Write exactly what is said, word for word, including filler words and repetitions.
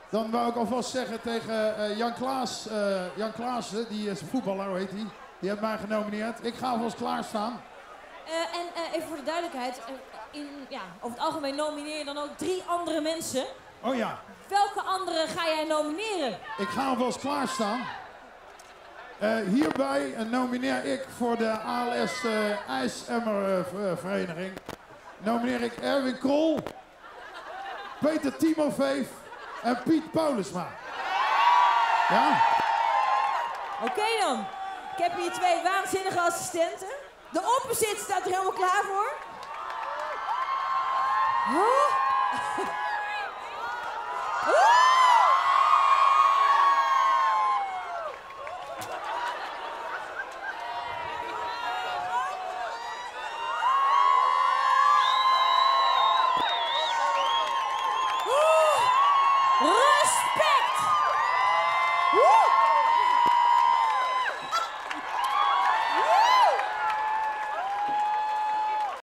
Dan wou ik alvast zeggen tegen uh, Jan Klaas, uh, Jan Klaassen, die is voetballer, hoe heet hij? Die heeft mij genomineerd. Ik ga alvast klaarstaan. Uh, en uh, even voor de duidelijkheid, uh, in, ja, over het algemeen nomineer je dan ook drie andere mensen. Oh ja. Welke andere ga jij nomineren? Ik ga alvast klaarstaan. Uh, hierbij uh, nomineer ik voor de A L S uh, IJsemmervereniging. Uh, nomineer ik Erwin Krol, Peter Timofeef en Piet Paulusma. Ja? Oké okay dan. Ik heb hier twee waanzinnige assistenten. De opposite staat er helemaal klaar voor. Oh. Oh. Respect! Woe!